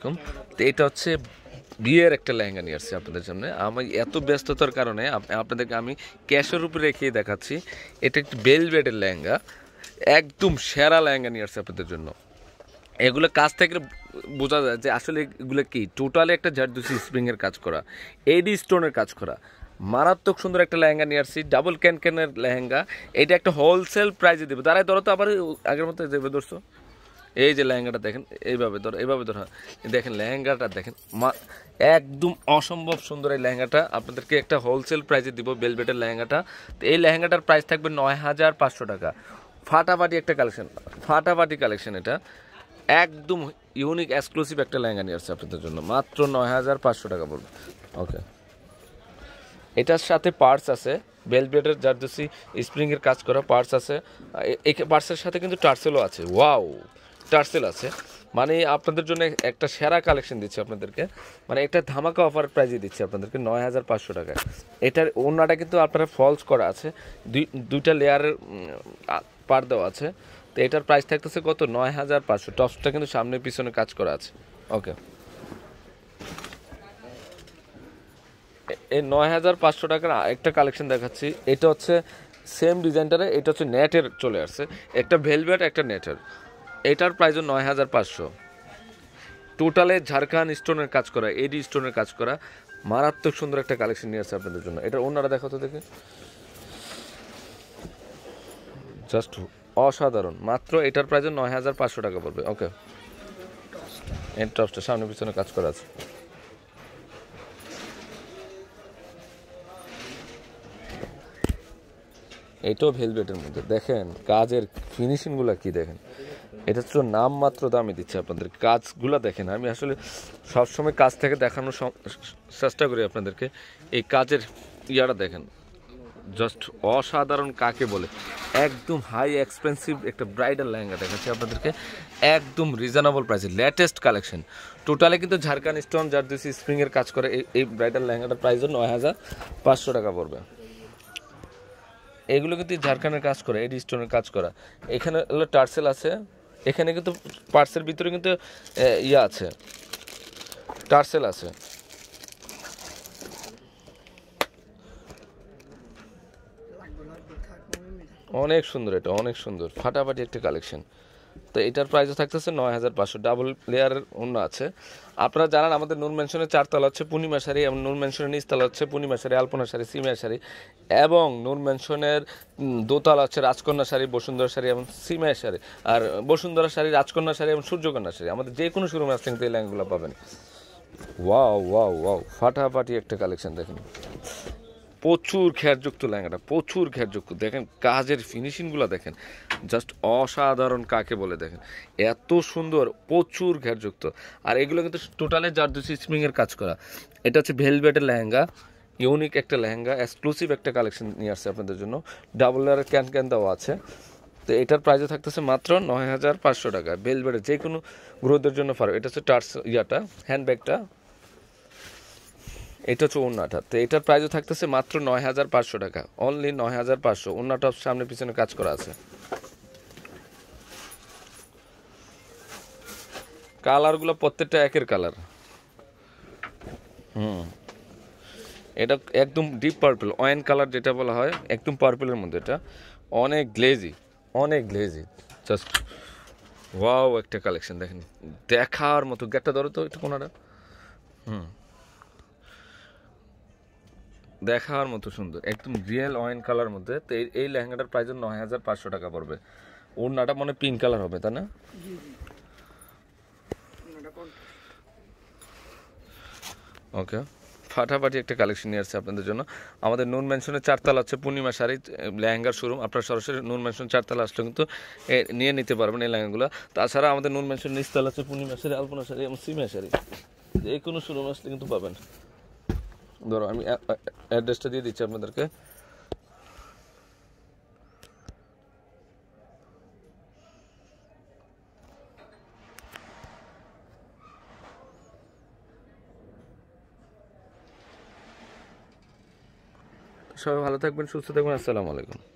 আলাইকুম। তো এটা হচ্ছে বিয়ের একটা লেহেঙ্গা নিয়ে আসছি আপনাদের সামনে। আমি এত ব্যস্ততার কারণে আপনাদেরকে আমি ক্যাশের উপরে রেখেই দেখাচ্ছি। এটা একটি বেলভেটের লেহেঙ্গা, একদম সেরা লেহেঙ্গা নিয়ে আসছে আপনাদের জন্য। এগুলো কাজ থেকে বোঝা যায় যে আসলে এগুলো কি টোটালি একটা জারদুসি স্প্রিংয়ের কাজ করা, এডি স্টোনের কাজ করা, মারাত্মক সুন্দর একটা লেহেঙ্গা নিয়ে আসছি, ডাবল ক্যানক্যানের লেহেঙ্গা। এটা একটা হোলসেল প্রাইসে দেবো। দাঁড়ায় ধরো তো আবার আগের মতো দেবে ধরছো। এই যে লেহেঙ্গাটা দেখেন, এইভাবে ধরো, এইভাবে ধরো, দেখেন লেহেঙ্গাটা দেখেন, একদম অসম্ভব সুন্দর এই লেহেঙ্গাটা আপনাদেরকে একটা হোলসেল প্রাইসে দিব, বেলভেটের লেহেঙ্গাটা। তো এই লেহেঙ্গাটার প্রাইস থাকবে ৯,৫০০ টাকা। ফাটাফাটি একটা কালেকশন, ফাটাফাটি কালেকশন। এটা একদম ইউনিক এক্সক্লুসিভ একটা লেহেঙ্গা নিয়ে আসছে আপনাদের জন্য, মাত্র ৯,৫০০ টাকা বলবো। ওকে, এটার সাথে পার্টস আছে, বেলভেটের জারদোসি স্প্রিংয়ের কাজ করা পার্টস আছে। এই পার্টসের সাথে কিন্তু টার্সেলও আছে। ওয়াও, টার্সেল আছে। মানে আপনাদের জন্য একটা সেরা কালেকশন দিচ্ছি আপনাদেরকে, মানে একটা ধামাকা অফার প্রাইজে দিচ্ছি আপনাদেরকে ৯,৫০০ টাকায়। এটার ওড়নাটা কিন্তু আপনারা ফলস করা আছে, দুইটা লেয়ারের পার দেওয়া আছে। তো এটার প্রাইস থাকতেছে কত? ৯,৫০০। টপসটা কিন্তু সামনে পিছনে কাজ করা আছে। ওকে, এই ৯,৫০০ টাকার একটা কালেকশন দেখাচ্ছি। এটা হচ্ছে সেম ডিজাইনটারে, এটা হচ্ছে নেটের চলে আসছে, একটা ভেলভেট একটা নেটের। এটার প্রাইস ৯,৫০০। টোটালে ঝাড়খান্ড স্টোনের কাজ করা, এডি স্টোনের কাজ করা, মারাত্মক সুন্দর একটা কালেকশন নিয়ে আসছে আপনাদের জন্য। এটা অন্যরা দেখো তো দেখে, জাস্ট অসাধারণ। মাত্র এটার প্রাইস ৯,৫০০ টাকা পড়বে। ওকে, এর টপসটা সামনে পিছনে কাজ করা আছে। এটাও ভেলভেটের মধ্যে, দেখেন কাজের ফিনিশিংগুলো কি দেখেন। এটা তো নামমাত্র দামে দিচ্ছে আপনাদের, কাজগুলো দেখেন। আমি আসলে সবসময় কাজ থেকে দেখানোর চেষ্টা করি আপনাদেরকে। এই কাজের ইয়াটা দেখেন, জাস্ট অসাধারণ কাকে বলে। একদম হাই এক্সপেন্সিভ একটা ব্রাইডাল লেহেঙ্গা দেখাচ্ছি আপনাদেরকে, একদম রিজনেবল প্রাইসে লেটেস্ট কালেকশন। টোটালি কিন্তু ঝাড়খান্ড স্টোন জারদোসি স্প্রিংয়ের কাজ করে এই ব্রাইডাল লেহেঙ্গাটার প্রাইসও ৯,৫০০ টাকা পড়বে। এগুলো কিন্তু ঝাড়খান্ডের কাজ করে, এডি স্টোনের কাজ করা। এখানে হলো টার্সেল আছে, এখানে কিন্তু পার্টসের ভিতরে কিন্তু ইয়া আছে, টার্সেল আছে। অনেক সুন্দর, এটা অনেক সুন্দর, ফাটাফাটি একটা কালেকশন। তো এটার প্রাইসও থাকতেছে ৯,৫০০। ডাবল লেয়ারের অন্য আছে। আপনারা জানেন আমাদের নূর ম্যানশনের 4তলা হচ্ছে পূর্ণিমা শাড়ি, এবং নূর ম্যানশনের নিচতলা হচ্ছে পূর্ণিমা শাড়ি, আলপনা শাড়ি, সিমিয়া শাড়ি, এবং নূর ম্যানশনের দোতলা হচ্ছে রাজকন্যা শাড়ি, বসুন্ধরা শাড়ি এবং সিমিয়া শাড়ি। আর বসুন্ধরা শাড়ি, রাজকন্যা শাড়ি এবং সূর্যকন্যা শাড়ি, আমাদের যে কোনো শোরুমে আসলে কিন্তু এই ল্যাঙ্গুলো পাবেন। ওয়াও ওয়াও ওয়াও, ফাটাফাটি একটা কালেকশন দেখেন। প্রচুর ঘেরযুক্ত লেহেঙ্গাটা, প্রচুর ঘেরযুক্ত। দেখেন কাজের ফিনিশিংগুলো দেখেন, জাস্ট অসাধারণ কাকে বলে দেখেন, এত সুন্দর, প্রচুর ঘেরযুক্ত। আর এগুলো কিন্তু টোটালে জারদোসি স্প্রিংয়ের কাজ করা। এটা হচ্ছে ভেলভেটের লেহেঙ্গা, ইউনিক একটা লেহেঙ্গা, এক্সক্লুসিভ একটা কালেকশন নিয়ে আসছে আপনাদের জন্য। ডাবল লেয়ারের ক্যান দেওয়া আছে। তো এটার প্রাইসও থাকতেছে মাত্র ৯,৫০০ টাকা। ভেলভেটের যে কোনো গ্রোথের জন্য পারো। এটা হচ্ছে টার্স ইয়াটা, হ্যান্ডব্যাগটা, এটা হচ্ছে ওড়নাটা। তো এটার প্রাইসও থাকতেছে মাত্র ৯,৫০০ টাকা, অনলি ৯,৫০০। ওড়নাটা সামনে পিছনে কাজ করা আছে। কালারগুলো প্রত্যেকটা একের কালার। এটা একদম ডিপ পার্পল, ওয়াইন কালার যেটা বলা হয়, একদম পার্পলের মধ্যে। এটা অনেক গ্লেজি, অনেক গ্লেজি, জাস্ট ওয়াও একটা কালেকশন দেখেন, দেখার মতো। একটা ধরো তো এটা কোনটা, দেখার মতো সুন্দর, একদম রিয়েল ওয়াইন কালার মধ্যে। তো এই লেহেঙ্গাটার প্রাইস ৯,৫০০ টাকা পড়বে। ওড়নাটা মনে পিঙ্ক কালার হবে, তাই না? ওকে, ফাটাফাটি একটা কালেকশন নিয়ে আসছে আপনাদের জন্য। আমাদের নূর ম্যানশনের 4তলা হচ্ছে পূর্ণিমা শাড়ি লেহেঙ্গার শোরুম। আপনারা সরাসরি নূর ম্যানশন 4তলা আসলে কিন্তু নিয়ে নিতে পারবেন এই লেহেঙ্গাগুলো। তাছাড়া আমাদের নূর ম্যানশন নিচতলা হচ্ছে পূর্ণিমা শাড়ি, আলপনা শাড়ি এবং সিমিয়া শাড়ি, যে কোনো শোরুম আসলে কিন্তু পাবেন। ধরো আমি অ্যাড্রেসটা দিয়ে দিচ্ছি আপনাদেরকে। সবাই ভালো থাকবেন, সুস্থ থাকবেন। আসসালামু আলাইকুম।